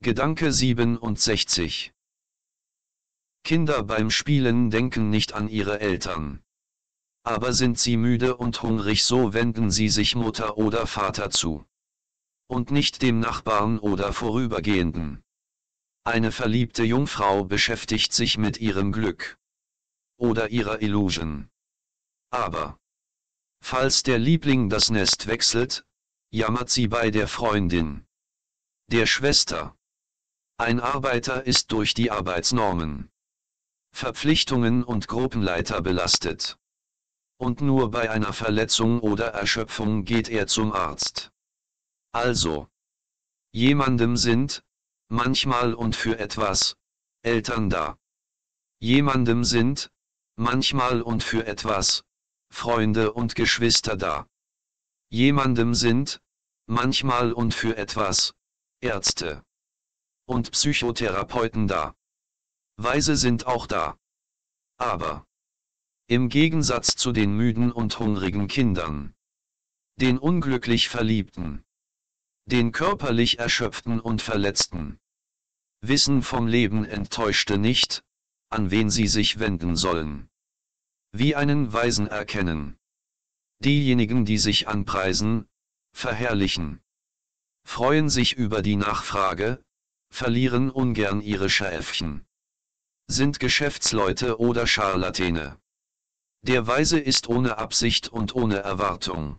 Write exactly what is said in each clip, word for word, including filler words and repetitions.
Gedanke siebenundsechzig. Kinder beim Spielen denken nicht an ihre Eltern. Aber sind sie müde und hungrig, so wenden sie sich Mutter oder Vater zu. Und nicht dem Nachbarn oder Vorübergehenden. Eine verliebte Jungfrau beschäftigt sich mit ihrem Glück. Oder ihrer Illusion. Aber falls der Liebling das Nest wechselt, jammert sie bei der Freundin, der Schwester. Ein Arbeiter ist durch die Arbeitsnormen, Verpflichtungen und Gruppenleiter belastet. Und nur bei einer Verletzung oder Erschöpfung geht er zum Arzt. Also, jemandem sind, manchmal und für etwas, Eltern da. Jemandem sind, manchmal und für etwas, Freunde und Geschwister da. Jemandem sind, manchmal und für etwas, Ärzte und Psychotherapeuten da. Weise sind auch da. Aber im Gegensatz zu den müden und hungrigen Kindern, den unglücklich Verliebten, den körperlich Erschöpften und Verletzten, wissen vom Leben Enttäuschte nicht, an wen sie sich wenden sollen. Wie einen Weisen erkennen. Diejenigen, die sich anpreisen, verherrlichen, freuen sich über die Nachfrage, verlieren ungern ihre Schäfchen, sind Geschäftsleute oder Scharlatane. Der Weise ist ohne Absicht und ohne Erwartung.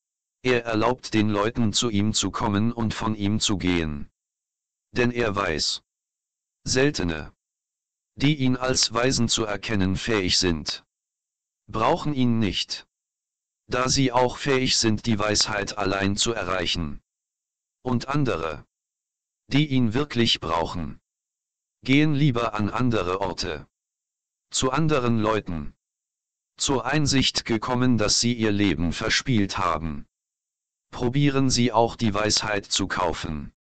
Er erlaubt den Leuten, zu ihm zu kommen und von ihm zu gehen. Denn er weiß, Seltene, die ihn als Weisen zu erkennen fähig sind, brauchen ihn nicht, da sie auch fähig sind, die Weisheit allein zu erreichen. Und andere, die ihn wirklich brauchen, gehen lieber an andere Orte, zu anderen Leuten, zur Einsicht gekommen, dass sie ihr Leben verspielt haben. Probieren Sie auch die Weisheit zu kaufen.